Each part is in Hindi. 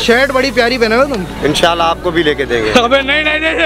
शर्ट बड़ी प्यारी पहने हो तुम। इंशाल्लाह आपको भी लेके देंगे। अबे नहीं नहीं नहीं।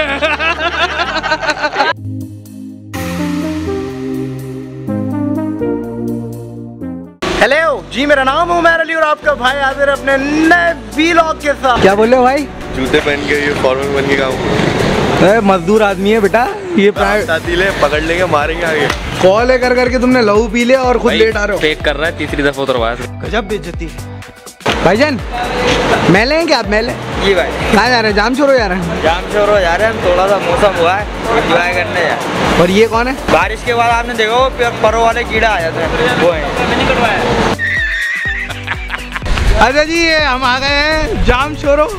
हेलो जी, मेरा नाम उमर अली और आपका भाई हाजिर अपने नए वीलॉग के साथ। क्या बोल रहे हो भाई? जूते पहन के ये फॉर्मल बन के मजदूर आदमी है बेटा ये। ले पकड़ लेंगे, मारेंगे आगे। कॉल कर करके तुमने लहू पी लिया और खुद लेट आ रहे हो। फेक कर रहा है, तीसरी दफा उतरवाया। गजब बेइज्जती। भाईजान मेले हैं क्या आप? मेले जी भाई। कहाँ जा रहे हैं? जाम छोरो जा रहे हैं? जाम छोरो जा रहे हैं हम, थोड़ा सा मौसम हुआ है, एंजॉय करने जा। और ये कौन है? बारिश के बाद आपने देखो परों वाले कीड़ा आ जाते हैं, वो है। अच्छा जी, ये हम आ गए हैं जाम छोरो।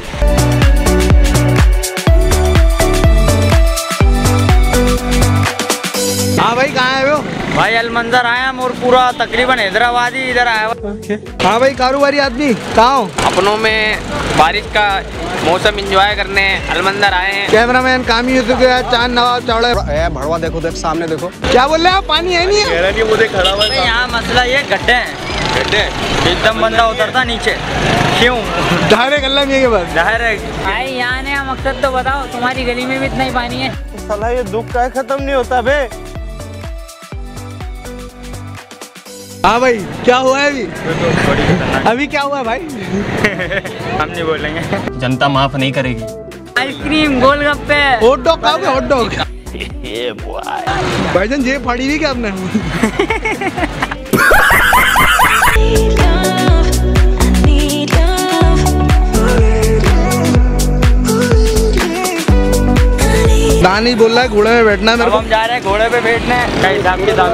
हाँ भाई, कहाँ आए हो? भाई अलमंजर आए हम, और पूरा तकरीबन हैदराबादी इधर आया हुआ। हाँ भाई, कारोबारी आदमी कहाँ हो? अपनों में बारिश का मौसम एंजॉय करने अलमंजर आए हैं। कैमरामैन कामी यूसुफ है, चांद नवाब चौड़े। भड़वा देखो, देख सामने देखो। क्या बोल रहे हैं आप? पानी है नहीं है? मुझे खड़ा हुआ है। यहाँ मसला ये गड्ढे हैं, गड्ढे एकदम बंदा उतरता नीचे। क्यों? डायरेक्ट गल्ला में के बस डायरेक्ट। भाई यहाँ आने का मकसद तो बताओ, तुम्हारी गली में भी इतना ही पानी है। साला ये दुख का खत्म नहीं होता बे। हाँ भाई, क्या हुआ है अभी? अभी क्या हुआ है भाई? हम नहीं बोलेंगे, जनता माफ नहीं करेगी। आइसक्रीम, गोलगप्पे, हॉट डॉग खाओगे? हॉट डॉग भाईजान जेब फाड़ी हुई क्या आपने? दानी बोल रहा है घोड़े में बैठना है मेरे को। हम जा रहे हैं घोड़े पे बैठने। क्या हिसाब किताब?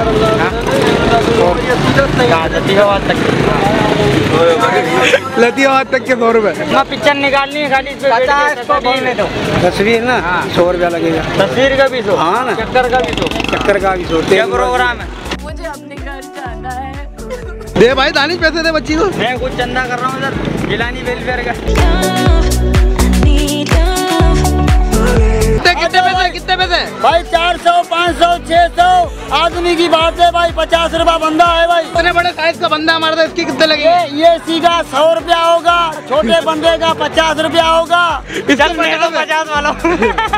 लतियाबाद तक के 100 रुपए। पिक्चर निकालनी है खाली, 50 दो। तस्वीर ना 100 रुपया लगेगा। तस्वीर का भी 100। हाँ ना, चक्कर का भी 100। चक्कर का भी 100। क्या प्रोग्राम है? मुझे अपने घर जाना है। दे भाई, दानिश पैसे दे बच्ची को। मैं कुछ चंदा कर रहा हूँ सर, गिलानी वेलफेयर का। कितने पैसे? कितने पैसे भाई? 400, 500, 600 आदमी की बात है भाई। 50 रुपया बंदा है भाई। इतने बड़े साइज का बंदा हमारा था, इसके कितने लगे? ये सीधा 100 रुपया होगा, छोटे बंदे का 50 रुपया होगा। चल मैं तो 50 वाला हूँ।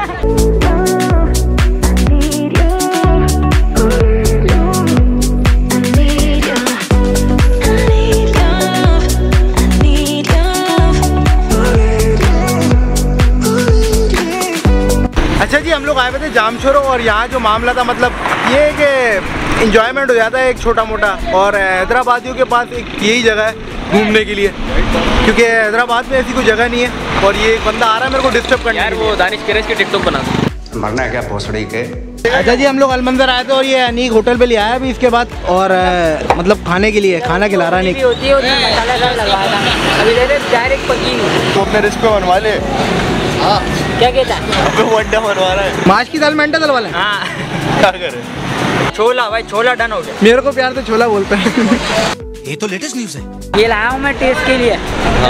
अच्छा जी, हम लोग आए हुए थे जामशोरो और यहाँ जो मामला था, मतलब ये कि इंजॉयमेंट हो जाता है एक छोटा मोटा। और हैदराबादियों के पास एक यही जगह है घूमने के लिए, क्योंकि हैदराबाद में ऐसी कोई जगह नहीं है। और ये एक बंदा आ रहा है मेरे को डिस्टर्ब करने। यार वो दानिश केरेश के टिकटॉक बना दो। मरना है क्या भोसड़ी के? अच्छा जी, हम लोग अलमंजर आए थे और ये अनीक होटल पे ले आया अभी इसके बाद। और मतलब खाने के लिए खाना खिला रहा है अनीक। होती है उसमें मसाला लगाया था, अभी डायरेक्ट पकी। तो अपने रिस्क पे बनवा ले। हाँ क्या कहता है? वड्डा बनवा रहा है। माश की दाल मेंटा दाल वाला। हाँ क्या करे? छोला भाई, छोला डन हो गया। मेरे को प्यार से छोला बोलते हैं। ये तो लेटेस्ट न्यूज है। ये लाया हूँ मैं टेस्ट के लिए।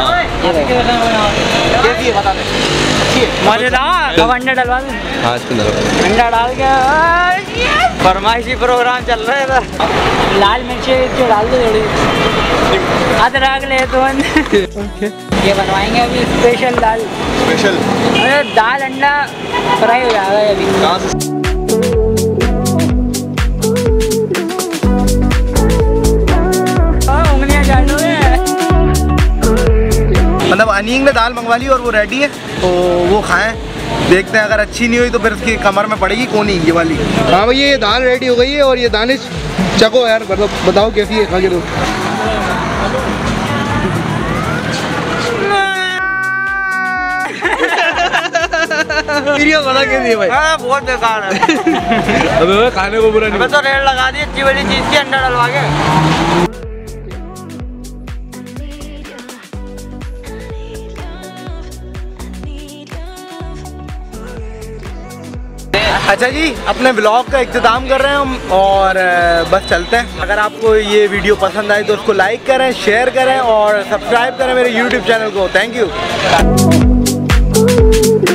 कैसी है बता दे। मजेदार। अब अंडा डलवा दूँ? हाँ, अंडा डाल के फरमाइशी प्रोग्राम चल रहा है इधर। लाल मिर्ची डाल दो थोड़ी, अदरक ले तो। ये बनवाएंगे अभी स्पेशल दाल। स्पेशल? अरे दाल अंडा फ्राई हो जाएगा अभी। उंगलियां चाटोगे। मतलब अनीक ने दाल मंगवा ली और वो रेडी है, तो वो खाएं। देखते हैं, अगर अच्छी नहीं हुई तो फिर उसकी कमर में पड़ेगी कोनी ये वाली। हाँ भैया, ये दाल रेडी हो गई है और ये दानिश चको यार, मतलब बताओ कैसी है, खा के दो। बता कैसी है भाई? बहुत बेकार है। अबे खाने को बुरा नहीं। तो रेट लगा दी अच्छी वाली चीज की, अंडा डलवा के। अच्छा जी, अपने ब्लॉग का इख्तिताम कर रहे हैं हम और बस चलते हैं। अगर आपको ये वीडियो पसंद आए तो उसको लाइक करें, शेयर करें और सब्सक्राइब करें मेरे YouTube चैनल को। Thank you.